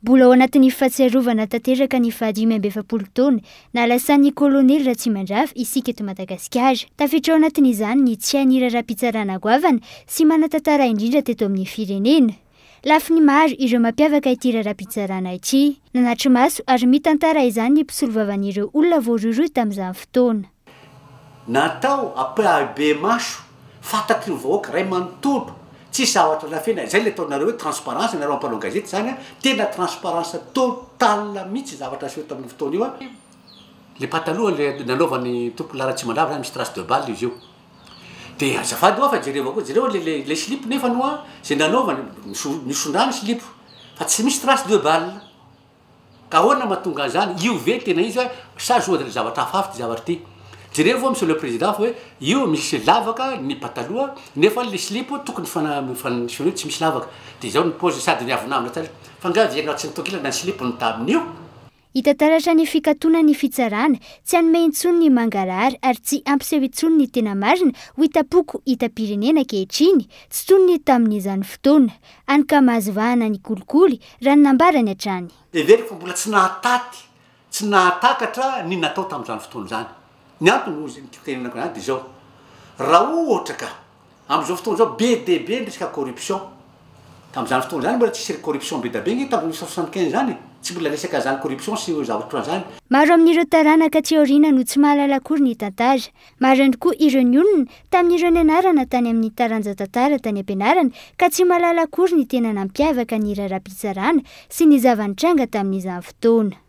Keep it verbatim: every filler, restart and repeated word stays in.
Mbola ao anatin'ny fahatsiarovana tanteraka ny fahadimy amby efapolo taona nalasan'ny kolonely Ratsimandrava isika eto Madagasikara. Tafiditra ao anatin'izany ny tsy hanira ra-pitsarana goavana sy manatantara indrindra teto amin'ny firenena. Lafy ny maro ireo mampiavaka ity raharaham-pitsarana ity. Nanatry maso ary mitantara izany ny mpisolovavan'ireo olona voarohirohy tamin'izany fotoana. Natao ampabe maso fataky ny vahoaka ray manontolo. Tsy zavatra lafena zay le ataonareo hoe transparence nareo ampanao gazety zany a tena transparence totale mihitsy zavatra aseho tamin'ny fotoana io a. Le pataloha le nanaovan'ny tompo Ratsimandrava zany misy trace de balle izy io. De azafady oa fa jereo avao koa jereo le le slip nefa noa zay nanaovany misondrano slip fa tsy misy trace de balle. Ka ahoana mahatonga an'izany io ve tena izy hoe sa zo le zavatra hafahafa ty zavatra ty. Jereo avao monsieur le président fa hoe io misy lavaka ny pataloha nefa le slip tokony fanisiony tsy misy lavaka. De zao ny pose sady niavonamina tsara fa nga vienao tsy nitokilana ny slip ny tamin'io. Hitantaratra ny fikatona ny fitsarana tsy hanome intsony ny mangarary ary tsy ampiseho intsony ny tena marina ho hitapoko hitam-pirenena ankehitriny tsy toy ny tamin'izany fotoana any ka mahazovahana ny kolikoly raha nanambarany hatrany. Everiko fa mbola tsy nahataty tsy nahatakatra ny natao tamin'izany fotoana zany. Ny antony ozy tenenako zany de zao raha ohatra ka am'izao fotoana zao be de be ny resaka corruption tamin'izany fotoana zany mbola tsisy corruption be da be ny tamin'ny soixante-quinze zany tsy mbola resaka zany corruption sy zavatra zany. Maro amin'ireo taranaka tsy aoriana no tsy mahalala akory ny tantara. Maro ihany koa ireo ny olona tamin'ireo nianarana tany amin'ny taranja tantara tany am-pianarana ka tsy mahalala akory ny tena nampiavaka ny raharaham-pitsarana sy ny zava-nitranga tamin'izany fotoana.